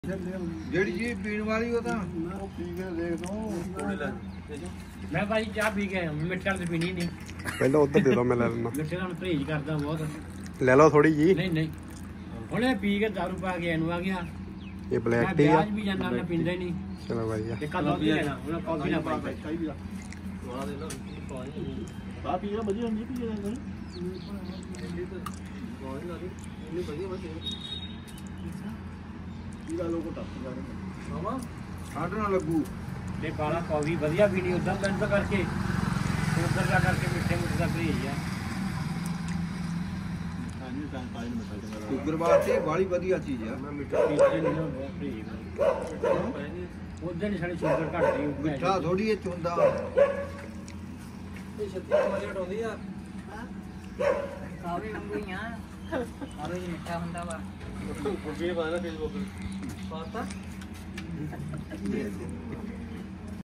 ਜਿਹੜੀ ਜੀ ਪੀਣ ਵਾਲੀ ਉਹ ਤਾਂ ਉਹ ਪੀ ਕੇ ਦੇਖ ਦੋ। मैं भाई चाह पी के आया मिर्चा तो पीनी नहीं। पहले उधर दे दो मैं ले लेना। मिर्चा का परहेज करता बहुत। ले लो थोड़ी जी। नहीं नहीं हुणे पी के दारू पा के एनु आ गया। ये ब्लैक टी है। आज भी जाना मैं पींदा ही नहीं। चलो भाई एक कॉफी लेना उन्हें कॉफी ना पाई ਕਈ ਵੀ ਆ ਆ ਪੀ ਜਾ ਵਧੀਆ ਹੁੰਦੀ ਪੀ ਜਾ ਨਹੀਂ ਪੀਲਾ ਲੋਕ ਟੱਪ ਜਾਣੇ ਮਾਮਾ ਠੰਡ ਨਾ ਲੱਗੂ। ਤੇ ਕਾਲਾ ਕੌਫੀ ਵਧੀਆ ਪੀਣੀ ਉਦਾਂ ਬੰਦ ਕਰਕੇ ਉਧਰ ਜਾ ਕਰਕੇ ਮਿੱਠੇ ਮੁੱਠੇ ਦਾ ਪरहेज ਆ। ਸ਼ੂਗਰ ਵਾਸਤੇ ਬਾਲੀ ਵਧੀਆ ਚੀਜ਼ ਆ। ਮੈਂ ਮਿੱਠਾ ਪੀਂਦੇ ਨਹੀਂ ਨਾ ਪरहेज ਉਧਰ ਨਹੀਂ ਸਾਡੀ ਸ਼ੂਗਰ ਘੱਟ ਰਹੀ ਮਿੱਠਾ ਥੋੜੀ ਇਹ ਚੁੰਦਾ ਇਹ 36 ਵਾਲੀ ਹਟਾਉਂਦੀ ਆ। ਕਾਵੇ ਮੰਗੂਈਆਂ ਆਰੇ ਮਿੱਠਾ ਹੁੰਦਾ ਵਾ ਕੁੜੀ ਪਾ ਦੇਣਾ ਫੇਸਬੁੱਕ ਪਾਤਾ